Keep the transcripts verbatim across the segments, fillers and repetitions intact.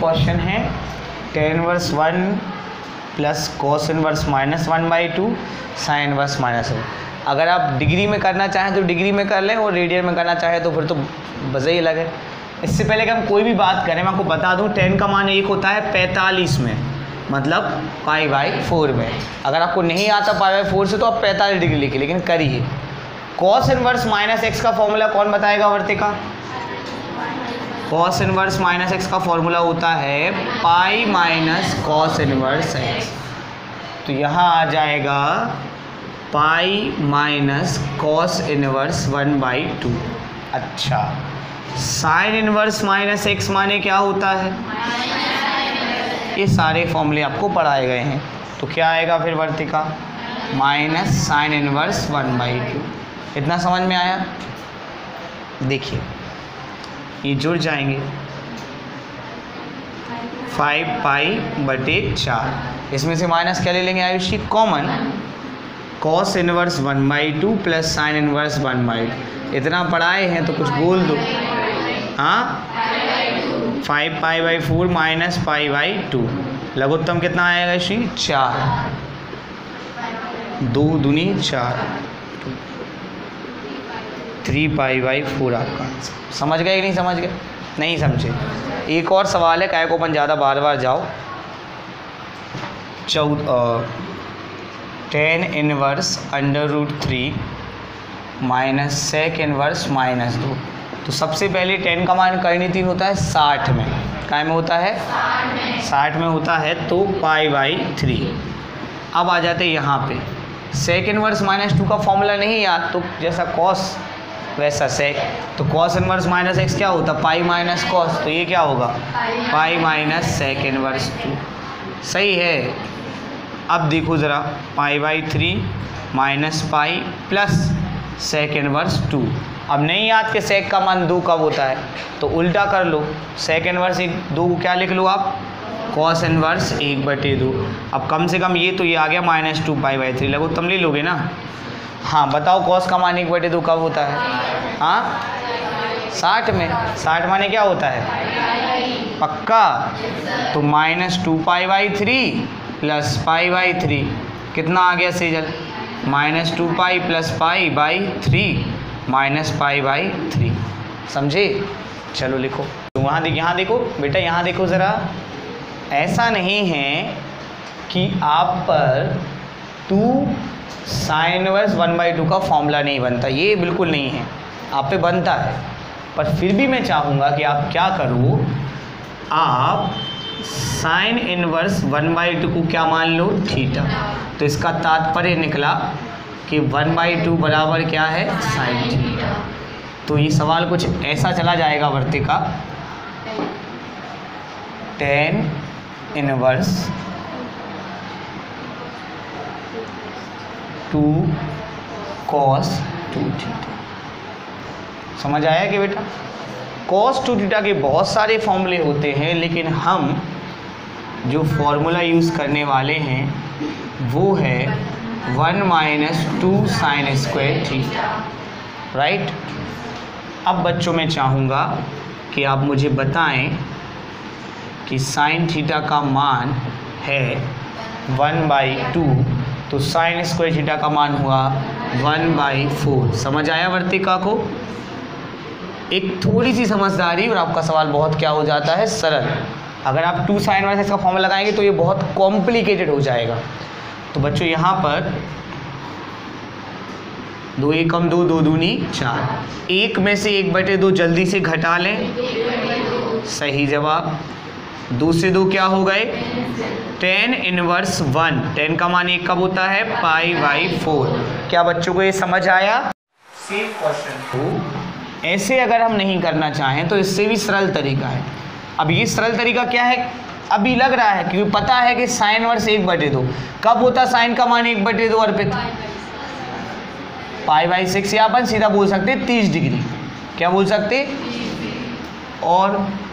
Question है tan inverse one plus cos inverse minus one by two sine inverse minus one. अगर आप degree में करना चाहें तो डिग्री में कर लें और रेडियन में करना चाहें तो फिर तो वजह ही अलग है। इससे पहले कि हम कोई भी बात करें मैं आपको बता दूं टेन का मान एक होता है पैंतालीस में, मतलब पाई बाई फोर में। अगर आपको नहीं आता पाई बाई फोर से तो आप पैंतालीस डिग्री लिखिए, लेकिन करिए। कॉस इनवर्स माइनस एक्स का फॉर्मूला कौन बताएगा Vartika? Cos inverse minus x का फॉर्मूला होता है pi minus cos inverse x. तो यहाँ आ जाएगा pi minus cos inverse one by two. अच्छा, साइन इनवर्स माइनस एक्स माने क्या होता है? ये सारे फॉर्मूले आपको पढ़ाए गए हैं। तो क्या आएगा फिर Vartika? Minus sine inverse one by two. इतना समझ में आया? देखिए ये जुड़ जाएंगे, फाइव पाई बटे चार। इसमें से माइनस क्या ले लेंगे Ayushi? Common. Cos inverse one by two plus sine inverse one by two. इतना पढ़ाए हैं तो कुछ बोल दो। हाँ, five pi by four minus pi by two. लघुत्तम कितना आएगा इसी? चार। दो दूनी चार, थ्री पाई बाई फोर आपका आंसर। समझ गए कि नहीं समझ गए? नहीं समझे? एक और सवाल है, काय को अपन ज़्यादा बार बार जाओ। चौदह tan inverse under root three minus sec inverse minus दो। तो सबसे पहले टेन का मान करनी तीन होता है साठ में। काय में होता है? साठ में होता है, तो पाई बाई थ्री। अब आ जाते यहाँ पे सेक इनवर्स माइनस टू का फॉर्मूला नहीं याद, तो जैसा कॉस वैसा सेक। तो कॉस इनवर्स माइनस एक्स क्या होता? Pi minus cos. तो ये क्या होगा? Pi minus sec inverse two. सही है। अब देखो ज़रा, pi by three minus pi plus sec inverse two. अब नहीं याद कि सेक का मान दो कब होता है, तो उल्टा कर लो। सेक इनवर्स एक दो क्या लिख लो आप? कॉस इनवर्स एक बटे दो। अब कम से कम ये तो ये आ गया minus two pi by three. लगो तुम ले लोगे ना? हाँ बताओ, कॉस का मान एक बटे दो कब होता है? हाँ, साठ में। साठ माने क्या होता है? पक्का? तो minus two pi by three plus pi by three कितना आ गया Sejal? Minus two pi plus pi by three minus pi by three. समझे? चलो लिखो। तो वहाँ देखो, यहाँ देखो बेटा, यहाँ देखो ज़रा। ऐसा नहीं है कि आप पर two sine inverse one by two का फॉर्मूला नहीं बनता, ये बिल्कुल नहीं है, आप पे बनता है। पर फिर भी मैं चाहूँगा कि आप क्या करो, आप sine inverse one by two को क्या मान लो? थीटा। तो इसका तात्पर्य निकला कि वन बाई टू बराबर क्या है? Sine theta. तो ये सवाल कुछ ऐसा चला जाएगा Vartika, tan inverse two cos two theta. समझ आया कि बेटा? कॉस टू थीटा के बहुत सारे फॉर्मूले होते हैं, लेकिन हम जो फॉर्मूला यूज़ करने वाले हैं वो है one minus two sine square theta. Right? अब बच्चों मैं चाहूँगा कि आप मुझे बताएं कि साइन थीटा का मान है वन बाई टू, तो साइन स्क्वायर थीटा का मान हुआ वन बाई फोर। समझ आया वर्तिका को? एक थोड़ी सी समझदारी और आपका सवाल बहुत क्या हो जाता है? सरल। अगर आप टू साइन इनवर्स एक्स का फॉर्मूला लगाएंगे तो ये बहुत कॉम्प्लिकेटेड हो जाएगा। तो बच्चों यहाँ पर दो एक कम दो, दो दूनी चार। एक में से एक बटे दो जल्दी से घटा लें। सही जवाब। दो से दो क्या हो गए? Ten inverse one. टेन का मान एक कब होता है? Pi by four. क्या बच्चों को ये समझ आया? सेम क्वेश्चन को ऐसे अगर हम नहीं करना चाहें तो इससे भी सरल तरीका है। अब ये सरल तरीका क्या है? अभी लग रहा है क्योंकि पता है कि साइन वर्स एक बटे दो कब होता है? साइन का मान एक बटे दो अर्पित पाई बाई सिक्स, या अपन सीधा बोल सकते तीस डिग्री। क्या बोल सकते? और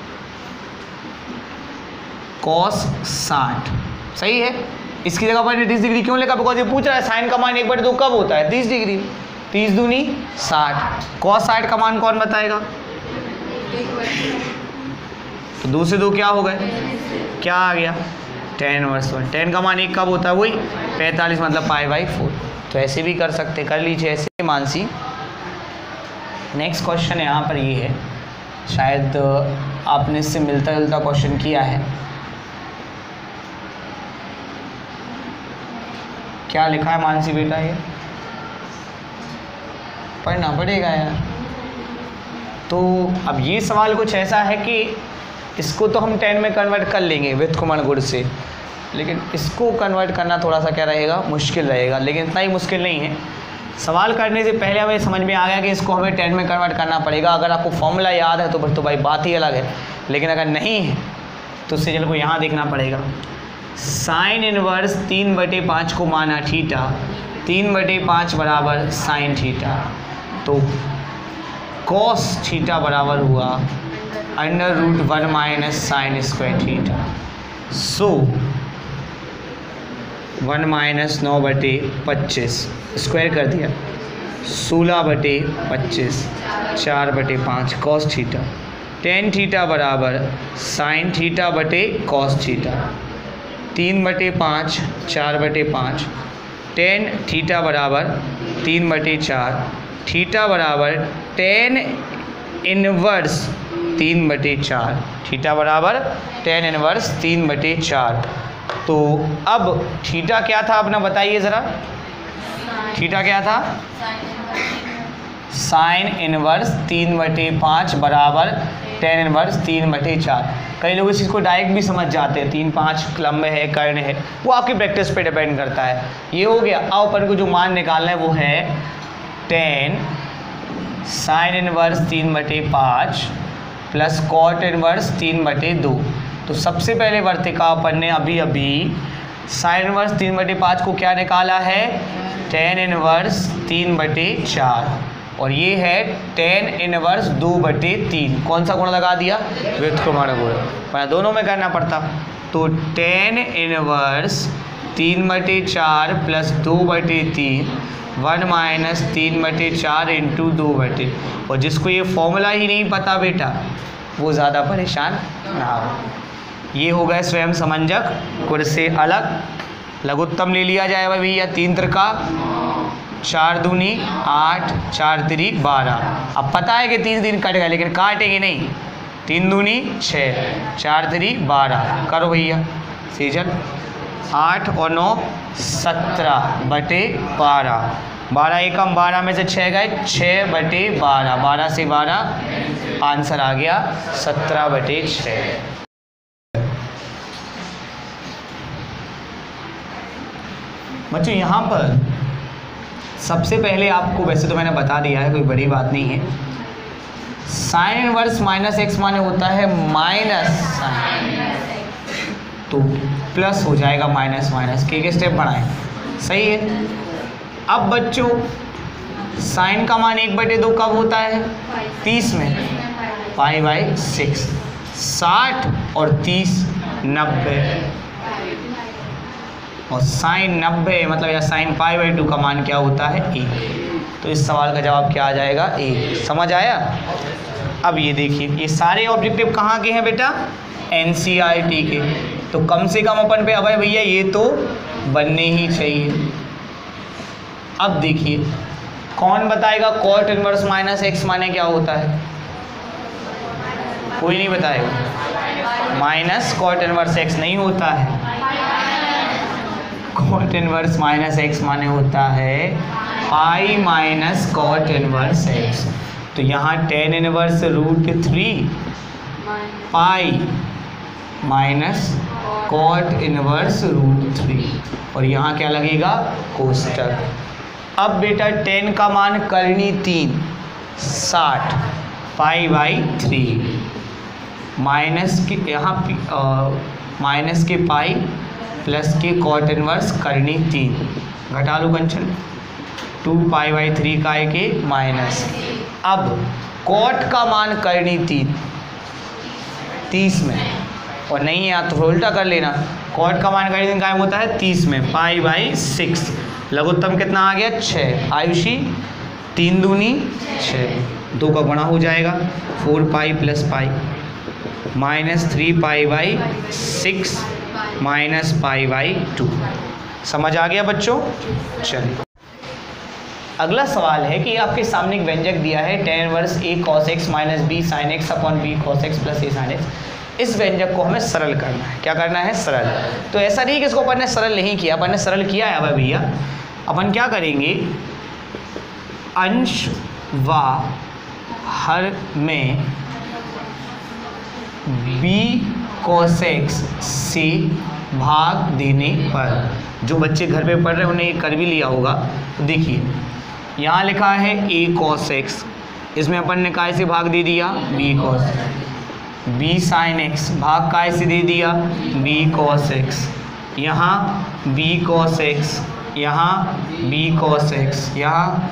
कॉस साठ। सही है। इसकी जगह पर तीस डिग्री क्यों लेगा? बिकॉज ये पूछ रहा है साइन का मान एक बटे दो कब होता है? तीस डिग्री। तीस दूनी साठ। कॉस साठ का मान कौन बताएगा? तो दो से दो क्या हो गए, क्या आ गया, टेन इनवर्स वन। टेन का मान एक कब होता है, वही पैंतालीस, मतलब पाई बाई फोर। तो ऐसे भी कर सकते, कर लीजिए ऐसे मानसी। नेक्स्ट क्वेश्चन यहाँ पर ये है, शायद आपने इससे मिलता जुलता क्वेश्चन किया है। क्या लिखा है मानसी बेटा, ये पढ़ना पड़ेगा यार। तो अब ये सवाल कुछ ऐसा है कि इसको तो हम टेन में कन्वर्ट कर लेंगे विथ कुमन गुण से, लेकिन इसको कन्वर्ट करना थोड़ा सा क्या रहेगा, मुश्किल रहेगा। लेकिन इतना ही मुश्किल नहीं है, सवाल करने से पहले हमें समझ में आ गया कि इसको हमें टेन में कन्वर्ट करना पड़ेगा। अगर आपको फॉर्मूला याद है तो फिर तो भाई बात ही अलग है, लेकिन अगर नहीं है तो उससे चलो को यहाँ देखना पड़ेगा। साइन इनवर्स तीन बटे पाँच को माना थीटा, तीन बटे पाँच बराबर साइन थीटा, तो कॉस थीटा बराबर हुआ under root one minus sine square theta. So one minus नौ बटे पच्चीस स्क्वायर कर दिया, सोलह बटे पच्चीस, चार बटे पाँच कॉस थीटा, टेन थीटा बराबर साइन थीटा बटे कॉस थीटा, तीन बटे पाँच, चार बटे पाँच, टेन थीटा बराबर तीन बटे चार, थीटा बराबर टेन इनवर्स तीन बटे चार, थीटा बराबर टेन इनवर्स तीन बटे चार। तो अब थीटा क्या था अपना बताइए ज़रा, थीटा क्या था, साइन इनवर्स तीन बटे पाँच बराबर टेन इनवर्स तीन बटे चार। कई लोग इस चीज़ को डायरेक्ट भी समझ जाते हैं, तीन पाँच लंब है, कर्ण है, वो आपकी प्रैक्टिस पे डिपेंड करता है। ये हो गया। अब अपन को जो मान निकालना है वो है टेन साइन इनवर्स तीन बटे पाँच प्लस कॉट इनवर्स तीन बटे दो। तो सबसे पहले वर्तिका अपन ने अभी अभी साइन इनवर्स तीन बटे पाँच को क्या निकाला है, टेन इनवर्स तीन बटे चार, और ये है टेन इनवर्स दो बटे तीन। कौन सा गुण लगा दिया, व्युत्क्रमण गुण, पर दोनों में करना पड़ता। तो टेन इनवर्स तीन बटे चार प्लस दो बटे तीन, वन माइनस तीन बटे चार इंटू दो बटे। और जिसको ये फॉर्मूला ही नहीं पता बेटा वो ज़्यादा परेशान ना हो। ये हो गए स्वयं समंजक गुण से अलग। लघुत्तम ले लिया जाए भाई भैया, तीन त्रिका चार दूनी आठ, चार तिरी बारह। अब पता है कि तीन दिन कट गए लेकिन काटेंगे नहीं, तीन दूनी छः, चार तिरी बारह, करो भैया सीजन। आठ और नौ सत्रह बटे बारह, बारह एकम बारह में से छः गए, छः बटे बारह, बारह से बारह आंसर आ गया सत्रह बटे छः। बच्चों यहाँ पर सबसे पहले आपको, वैसे तो मैंने बता दिया है, कोई बड़ी बात नहीं है, साइन इनवर्स माइनस एक्स माने होता है माइनस साइन, तो प्लस हो जाएगा माइनस माइनस के, के स्टेप बढ़ाएं, सही है। अब बच्चों साइन का मान एक बटे दो कब होता है, तीस में, पाई बाई सिक्स, साठ और तीस नब्बे, और साइन नब्बे मतलब या साइन पाई बाई टू का मान क्या होता है, एक। तो इस सवाल का जवाब क्या आ जाएगा, एक। समझ आया। अब ये देखिए, ये सारे ऑब्जेक्टिव कहाँ के हैं बेटा, एन सी आर टी के। तो कम से कम अपन पे अब भैया ये तो बनने ही चाहिए। अब देखिए कौन बताएगा कॉट इनवर्स माइनस एक्स माने क्या होता है, कोई नहीं बताएगा। माइनस कॉट इनवर्स एक्स नहीं होता है, कॉट इनवर्स माइनस एक्स माने होता है pi minus cot inverse x. तो यहाँ tan inverse root three pi minus cot inverse root three, और यहाँ क्या लगेगा, कोष्टक। अब बेटा टेन का मान करनी तीन, साठ, पाई बाई थ्री, माइनस के यहाँ माइनस के पाई प्लस के कॉट इनवर्स करनी तीन, घटा लो Kanchan, two pi by three का है के माइनस। अब कॉट का मान करनी तीन, तीस में, और नहीं है तो उल्टा कर लेना, कॉट का मान करनी तीन कायम होता है तीस में, पाई बाई सिक्स, लघुत्तम कितना आ गया, छः, आयुषी तीन दूनी छः, दो का गुणा हो जाएगा, four pi plus pi, minus three pi by six minus pi by two. समझ आ गया बच्चों? चलिए अगला सवाल है कि आपके सामने एक व्यंजक दिया है tan inverse a cos x minus b sine x upon b cos x plus a sine x. इस व्यंजक को हमें सरल करना है। क्या करना है? सरल। तो ऐसा नहीं कि इसको अपन ने सरल नहीं किया, अपन ने सरल किया है। अब भैया अपन क्या करेंगे, अंश व हर में बी कॉस एक्स से भाग देने पर, जो बच्चे घर पे पढ़ रहे हैं उन्हें ये कर भी लिया होगा। तो देखिए यहाँ लिखा है ए कॉस एक्स, इसमें अपन ने काय से भाग दे दिया? B cos. B sine x भाग काय से दे दिया? B cos x. यहाँ बी कॉस एक्स, यहाँ बी कॉस एक्स, यहाँ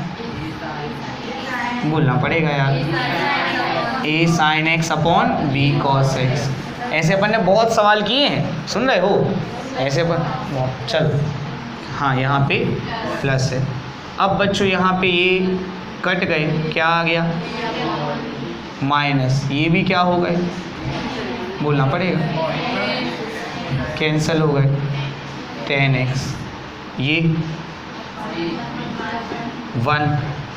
बोलना पड़ेगा यार a sine x upon b cos x. ऐसे अपन ने बहुत सवाल किए हैं, सुन रहे हो? ऐसे अपन चल हाँ यहाँ पे प्लस है। अब बच्चों यहाँ पे ये कट गए, क्या आ गया? माइनस। ये भी क्या हो गए? बोलना पड़ेगा, कैंसिल हो गए। टेन एक्स, ये one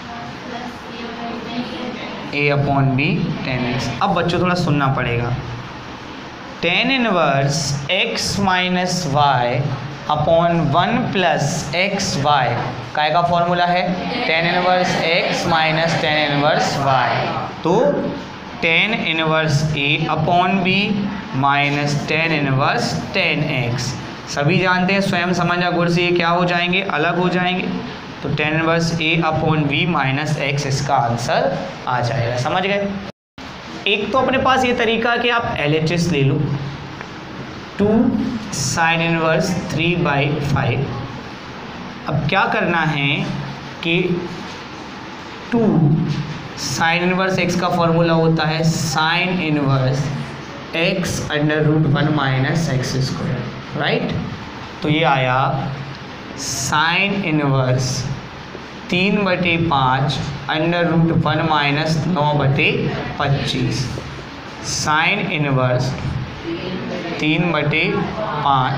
a upon b tan x. अब बच्चों थोड़ा सुनना पड़ेगा। Tan inverse x minus y upon one plus x y काय का फॉर्मूला है? Tan inverse x minus tan inverse y. तो tan inverse a upon b minus tan inverse tan x. सभी जानते हैं स्वयं समझा गुण से ये क्या हो जाएंगे? अलग हो जाएंगे। तो tan inverse a upon b minus x इसका आंसर आ जाएगा। समझ गए? एक तो अपने पास ये तरीका कि आप एल एच एस ले लो, two sine inverse three by five. अब क्या करना है कि टू साइन इनवर्स एक्स का फॉर्मूला होता है sine inverse x under root one minus x square, right? तो ये आया साइन इनवर्स तीन बटे पाँच अंडर रूट वन माइनस नौ बटे पच्चीस। साइन इनवर्स तीन बटे पाँच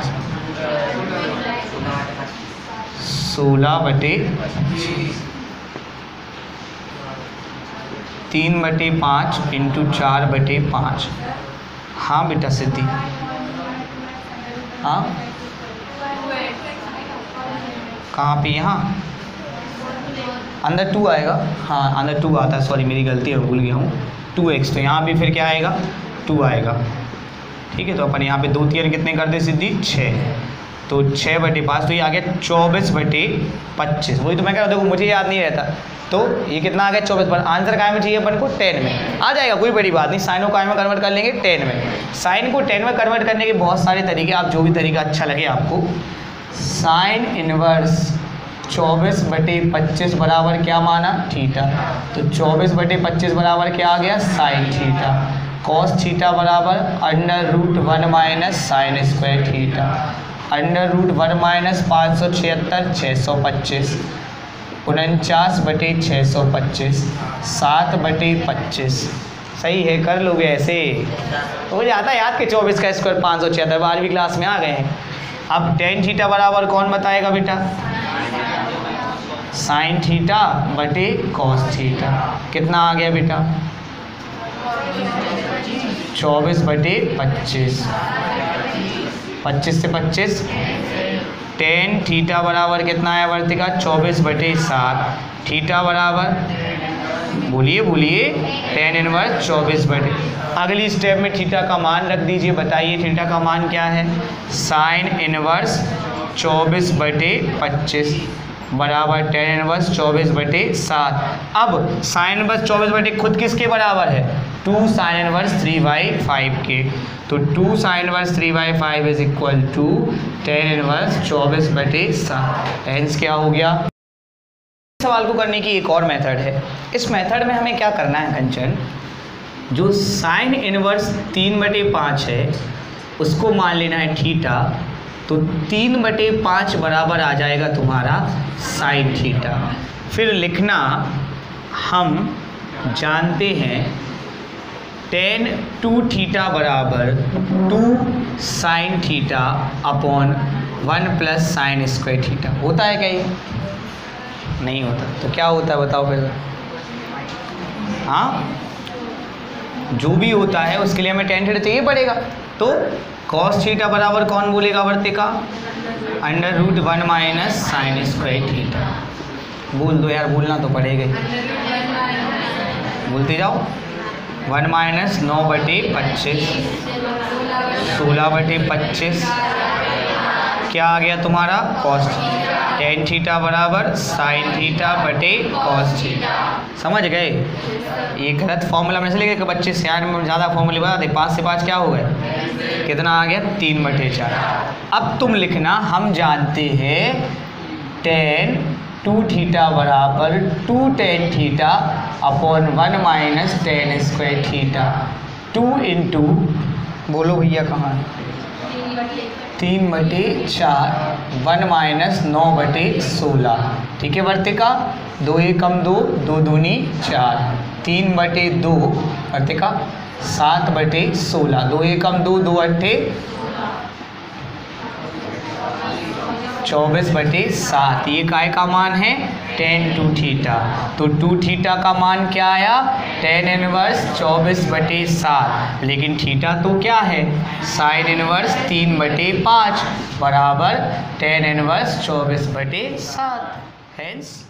सोलह बटे तीन बटे पाँच इंटू चार बटे पाँच। हाँ बेटा सिद्धि, हाँ कहाँ पे? यहाँ अंदर टू आएगा। हाँ अंदर टू आता है, सॉरी मेरी गलती है, भूल गया हूँ। टू एक्स, तो यहाँ भी फिर क्या आएगा? टू आएगा। ठीक है, तो अपन यहाँ पे दो तीन कितने कर दे सिद्धि? छः। तो छः बटे पाँच, तो ये आ गया चौबीस बटे पच्चीस। वही तो मैं कह रहा हूँ, देखो मुझे याद नहीं रहता। तो ये कितना आ गया? चौबीस। पर आंसर काय में चाहिए अपन को? टेन में आ जाएगा, कोई बड़ी बात नहीं। साइन को काय में कन्वर्ट कर लेंगे? टेन में। साइन को टेन में कन्वर्ट करने के बहुत सारे तरीके, आप जो भी तरीका अच्छा लगे आपको। साइन इनवर्स चौबीस बटे पच्चीस बराबर क्या माना? थीटा। तो चौबीस बटे पच्चीस बराबर क्या आ गया? Sine theta. कॉस थीटा बराबर under root one minus sine square theta. Under root one minus पाँच सौ छिहत्तर छः सौ पच्चीस, उनचास बटे छः सौ पच्चीस, सात बटे पच्चीस। सही है, कर लोगे ऐसे तो मुझे आता है याद के चौबीस का स्क्वायर पाँच सौ छिहत्तर, बारहवीं क्लास में आ गए हैं। अब टेन थीटा बराबर कौन बताएगा बेटा? साइन थीटा बटे कॉस थीटा। कितना आ गया बेटा? चौबीस बटे पच्चीस, पच्चीस से पच्चीस। टेन थीटा बराबर कितना आया वर्तिका? चौबीस बटे सात। थीटा बराबर बोलिए बोलिए टेन इनवर्स चौबीस बटे। अगली स्टेप में थीटा का मान रख दीजिए। बताइए थीटा का मान क्या है? साइन इनवर्स चौबीस बटे पच्चीस बराबर टेन इनवर्स चौबीस बटे सात। अब साइन इनवर्स चौबीस बटे खुद किसके बराबर है? Two sine inverse three by five के। तो two sine inverse three by five is equal to tan inverse चौबीस बटे सात। हेंस क्या हो गया? सवाल को करने की एक और मेथड है। इस मेथड में हमें क्या करना है कंचन? जो साइन इनवर्स तीन बटे पाँच है उसको मान लेना है थीटा। तो तीन बटे पाँच बराबर आ जाएगा तुम्हारा साइन थीटा। फिर लिखना हम जानते हैं टेन टू थीटा बराबर two sine theta upon one plus sine square theta होता है क्या? ये नहीं होता। तो क्या होता है बताओ फिर? हाँ, जो भी होता है उसके लिए हमें टेन थीटा चाहिए पड़ेगा। तो कॉस थीटा बराबर कौन बोलेगा Vartika? Under root one minus sine square theta. बोल दो यार, बोलना तो पड़ेगा, बोलते जाओ। वन माइनस नौ बटे पच्चीस, सोलह बटे पच्चीस, क्या आ गया तुम्हारा? कॉस। टेन थीटा बराबर साइन थीटा बटे कॉस थीटा। समझ गए? ये गलत फॉर्मूला में से लेके पच्चीस से आठ में ज़्यादा फॉर्मूले बता दे। पाँच से पाँच क्या हो गए? कितना आ गया? तीन बटे चार। अब तुम लिखना, हम जानते हैं टेन टू थीटा बराबर two tan theta upon one minus tan square theta. Two into, बोलो भैया कहाँ है? तीन बटे चार, वन माइनस नौ बटे सोलह। ठीक है वर्तिका? दो एकम दो, दो दूनी चार, तीन बटे दो वर्तिका, सात बटे सोलह, दो एकम दो, दो अट्ठे चौबीस बटे सात। ये काय का मान है? Tan two theta. तो टू थीटा का मान क्या आया? टेन इनवर्स चौबीस बटे सात। लेकिन थीटा तो क्या है? साइन इनवर्स तीन बटे पाँच बराबर टेन इनवर्स चौबीस बटे सात। हेंस